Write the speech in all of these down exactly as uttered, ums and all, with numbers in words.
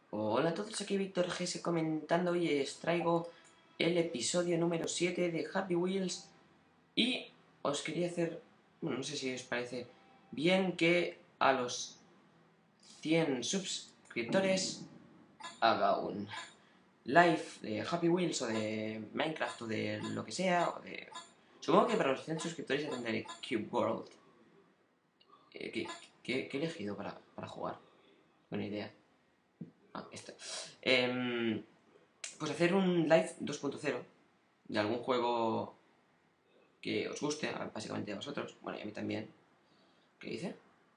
Hola a todos, aquí Víctor G S comentando. Hoy os traigo el episodio número siete de Happy Wheels y os quería hacer, bueno, no sé si os parece bien que a los cien suscriptores haga un live de Happy Wheels o de Minecraft o de lo que sea, o de... Supongo que para los cien suscriptores ya tendré Cube World. Eh, ¿qué, qué, qué he elegido para, para jugar? Buena idea. Ah, esto. Eh, pues hacer un live dos punto cero de algún juego que os guste, básicamente a vosotros. Bueno, y a mí también. ¿Qué dice?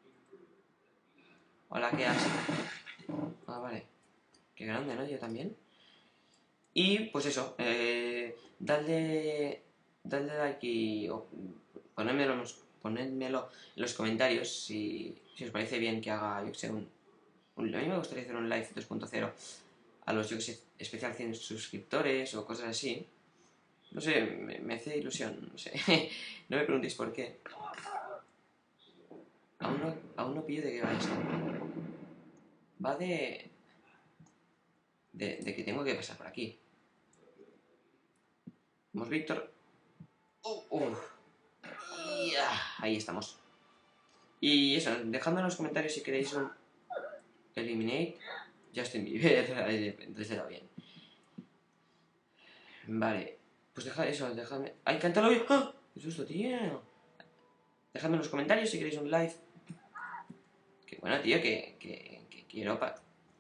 Hola, ¿qué haces? Ah, vale. Qué grande, ¿no? Yo también. Y pues eso, eh, dadle, dadle like y o, ponedmelo, en los, ponedmelo en los comentarios si, si os parece bien que haga, yo que sé, un, un... A mí me gustaría hacer un live dos punto cero a los, yo que sé, especial cien suscriptores o cosas así. No sé, me, me hace ilusión, no sé. No me preguntéis por qué. Aún no, aún no pillo de qué va esto. Va de, de... de que tengo que pasar por aquí. Vamos, Víctor. Uh, uh. Yeah, ahí estamos. Y eso, dejadme en los comentarios si queréis un Eliminate Justin Bieber. Entonces será bien. Vale. Pues dejad eso, dejadme... ¡Ay, cántalo! ¡Ah! ¿Qué susto, tío? Dejadme en los comentarios si queréis un live. Que bueno, tío, que, que, que quiero... Pa...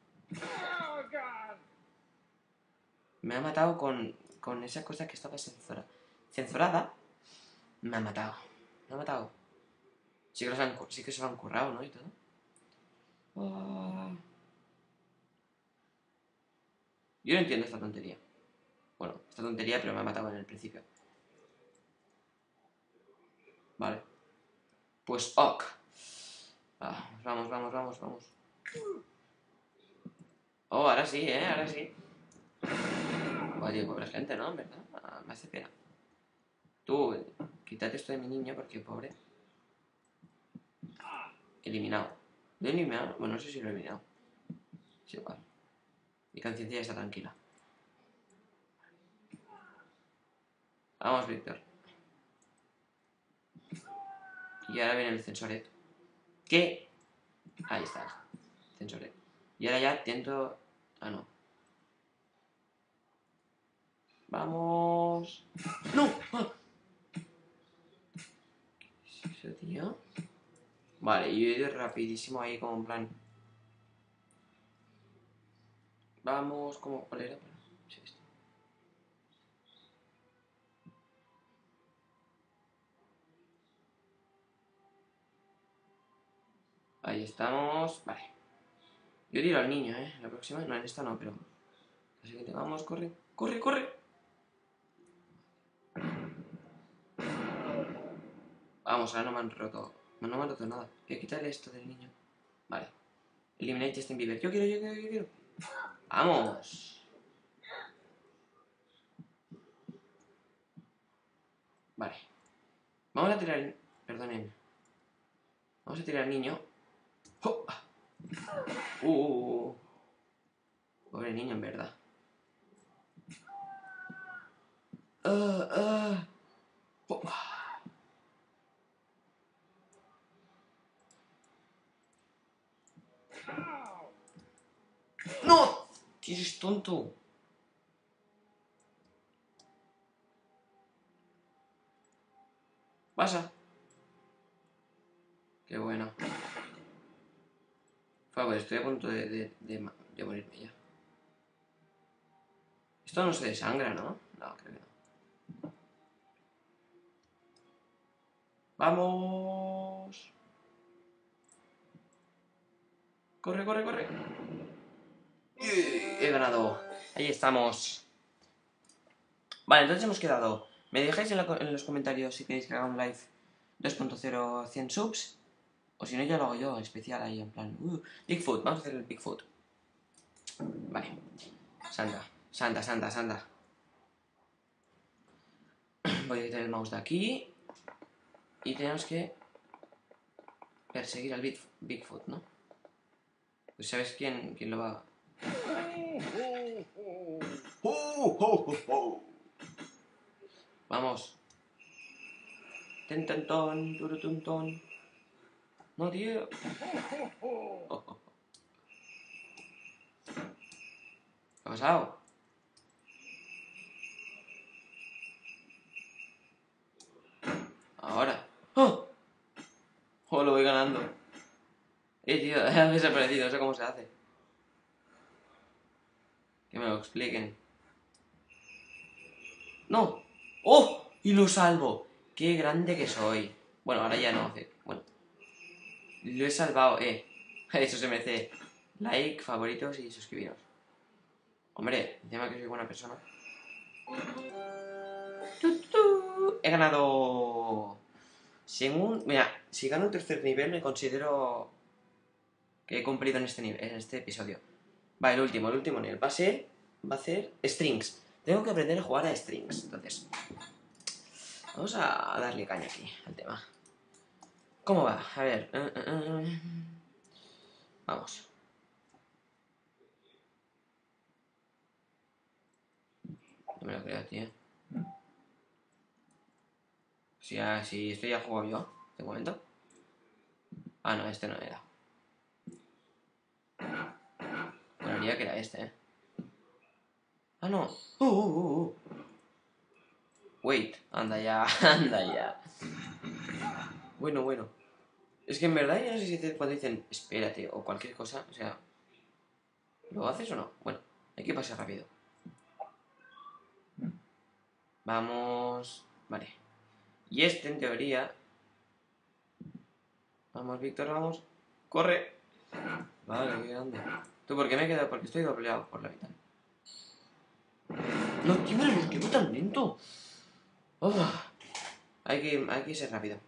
Me ha matado con, con esa cosa que estaba censura, censurada. Me ha matado. Me ha matado. Sí que, los han, sí que se lo han currado, ¿no? Y todo. Oh. Yo no entiendo esta tontería. Bueno, esta tontería, pero me ha matado en el principio. Vale. Pues ok. Ah, vamos, vamos, vamos, vamos. Oh, ahora sí, ¿eh? Ahora sí. Oye, pobre gente, ¿no? En verdad. Ah, me hace pena. Tú, quítate esto de mi niño porque pobre. Eliminado. ¿Lo he eliminado? Bueno, no sé si lo he eliminado. Es igual. Mi conciencia ya está tranquila. Vamos, Víctor. Y ahora viene el censoret. ¿Qué? Ahí está. Censoret. Y ahora ya intento... Ah, no. Vamos... ¡No! ¡Ah! ¿Qué es eso, tío? Vale, yo he ido rapidísimo ahí como en plan... Vamos, como... ¿Cuál era? Sí, este. Ahí estamos... Vale. Yo tiro al niño, ¿eh? La próxima... No, en esta no, pero... La siguiente... Vamos, corre. ¡Corre, corre! Vamos, ahora no me han roto... No, no me han roto nada. Voy a quitarle esto del niño. Vale. Eliminate Justin Bieber. Yo quiero, yo quiero, yo quiero. ¡Vamos! Vale. Vamos a tirar... Perdonen. Vamos a tirar al niño. ¡Oh! Uh, uh, uh. Pobre niño, en verdad. Uh, uh. Oh. ¡No! Tío, eres tonto. Pasa. Qué bueno. Favor, estoy a punto de, de, de, de morirme ya. Esto no se desangra, ¿no? No, creo que no. ¡Vamos! ¡Corre, corre, corre! He ganado. Ahí estamos. Vale, entonces hemos quedado. Me dejáis en, la, en los comentarios si queréis que haga un live dos punto cero cien subs. O si no, ya lo hago yo, especial ahí, en plan... Uh, Bigfoot, vamos a hacer el Bigfoot. Vale. Santa, santa, santa, santa. Voy a quitar el mouse de aquí. Y tenemos que perseguir al Big, Bigfoot, ¿no? Pues ¿sabes quién, quién lo va...? Vamos. Ten, ten, ton, turutun, ton. No, tío. Oh, oh. ¿Qué ha pasado? Ahora. ¡Oh! ¡Oh, lo voy ganando! Eh, tío, ha desaparecido, no sé cómo se hace. Que me lo expliquen. ¡No! ¡Oh! ¡Y lo salvo! ¡Qué grande que soy! Bueno, ahora ya no. Bueno. Lo he salvado, eh. Eso se merece like, favoritos y suscribiros. Hombre, encima que soy buena persona. He ganado. Según. Mira, si gano un tercer nivel, me considero que he cumplido en este nivel, en este episodio. Va, el último, el último nivel. Va a ser. Va a ser strings. Tengo que aprender a jugar a strings. Entonces. Vamos a darle caña aquí al tema. ¿Cómo va? A ver. Uh, uh, uh. Vamos. No me lo creo, tío. Si, ya, si esto ya juego yo, de momento. Ah, no, este no era. Bueno, diría que era este, eh. Ah, no. Uh, uh, uh, uh. Wait, anda ya, anda ya. Bueno, bueno. Es que en verdad yo no sé si cuando dicen espérate o cualquier cosa, o sea, ¿lo haces o no? Bueno, hay que pasar rápido. Vamos. Vale. Y este, en teoría. Vamos, Víctor, vamos. ¡Corre! Vale, qué grande. ¿Tú por qué me he quedado? Porque estoy dobleado por la mitad. No, tío, me lo esquivo tan lento. Oh. Hay que, hay que ser rápido.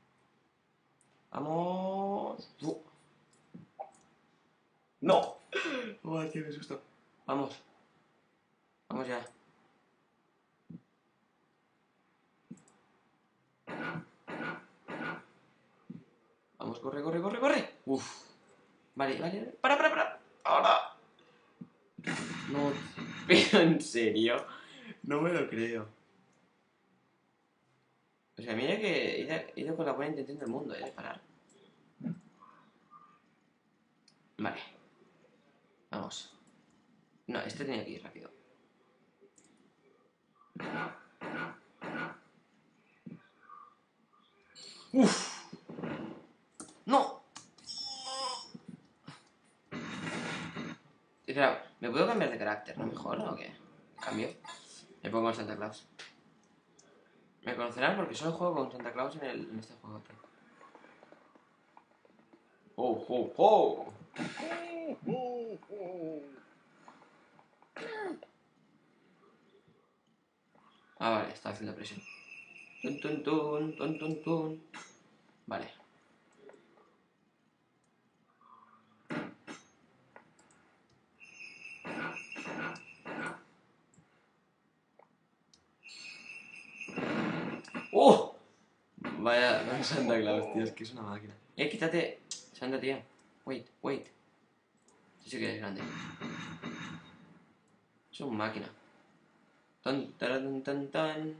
Vamos. Uh. No. Oh, tío, qué susto. Vamos. Vamos ya. Vamos, corre, corre, corre, corre. Uf. Vale, vale, vale. Para, para, para. Ahora. No, pero en serio. No me lo creo. O sea, mira que he ido, he ido con la buena intención del mundo, ¿eh? De parar. Vale. Vamos. No, este tenía que ir rápido. ¡Uf! ¡No! Espera, ¿me puedo cambiar de carácter? ¿No mejor o qué? ¿Cambio? Me pongo con Santa Claus. Me conocerán porque solo juego con Santa Claus en, el, en este juego. ¡Oh, oh, oh! Ah, vale, está haciendo presión. Tun, tun, tun, tun, tun, tun. Vale. ¡Oh! Vaya, no es Santa Claus, tío, es que es una máquina. Eh, quítate. Santa, tío. Wait, wait. Sí, sí que es grande. Es una máquina. Tan, tan, tan, tan.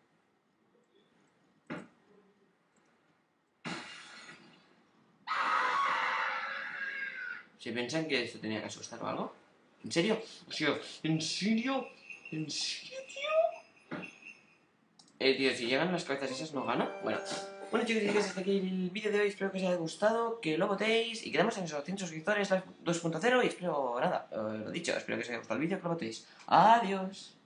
¿Se piensan que esto tenía que asustar o algo? ¿En serio? O sea, ¿en serio? ¿En serio, tío? Eh, tío, si llegan las cabezas esas, ¿no gana? Bueno, bueno chicos y chicas, hasta aquí el vídeo de hoy. Espero que os haya gustado, que lo votéis y quedamos en esos cien suscriptores dos punto cero y espero, nada, eh, lo dicho, espero que os haya gustado el vídeo, que lo votéis. Adiós.